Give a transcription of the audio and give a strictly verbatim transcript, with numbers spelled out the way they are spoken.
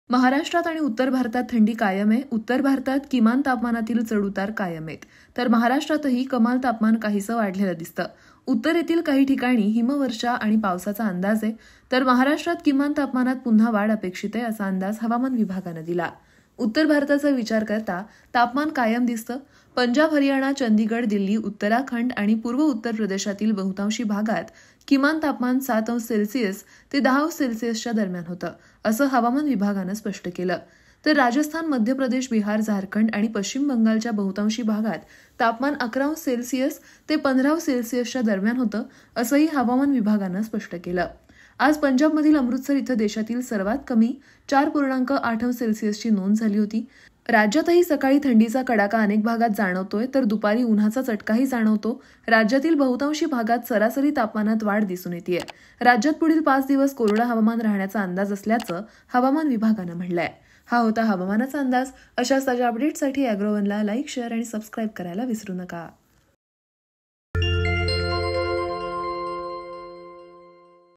महाराष्ट्रात आणि उत्तर भारतात थंडी कायम आहे. उत्तर भारतात किमान तापमानातील चढउतार कायम आहेत, तर महाराष्ट्रातही कमाल तापमान काहीसं वाढलेलं दिसतं. उत्तरेतील काही ठिकाणी हिमवर्षा आणि पावसाचा अंदाज आहे, तर महाराष्ट्रात किमान तापमानात पुन्हा वाढ अपेक्षित आहे असा अंदाज हवामान विभागानं दिला. उत्तर भारताचा विचार करता तापमान कायम दिसतं. पंजाब, हरियाणा, चंदीगड, दिल्ली, उत्तराखंड आणि पूर्व उत्तर प्रदेशातील बहुतांशी भागात किमान तापमान सात अंश सेल्सिअस ते दहा अंश सेल्सिअसच्या दरम्यान होतं, असं हवामान विभागानं स्पष्ट केलं. तर राजस्थान, मध्य प्रदेश, बिहार, झारखंड आणि पश्चिम बंगालच्या बहुतांशी भागात तापमान अकरा अंश सेल्सिअस ते पंधरा अंश सेल्सिअसच्या दरम्यान होतं, असंही हवामान विभागानं स्पष्ट केलं. आज पंजाबमधील अमृतसर इथं देशातील सर्वात कमी चार पूर्णांक आठ अंश सेल्सिअसची नोंद झाली होती. राज्यातही सकाळी थंडीचा कडाका अनेक भागात जाणवतोय, तर दुपारी उन्हाचा चटकाही जाणवतो. राज्यातील बहुतांशी भागात सरासरी तापमानात वाढ दिसून येते. राज्यात पुढील पाच दिवस कोरडं हवामान राहण्याचा अंदाज असल्याचं हवामान विभागानं म्हटलंय. हा होता हवामानाचा अंदाज. अशाच ताज्या अपडेटसाठी अॅग्रोवनला लाईक, शेअर आणि सबस्क्राईब करायला विसरू नका.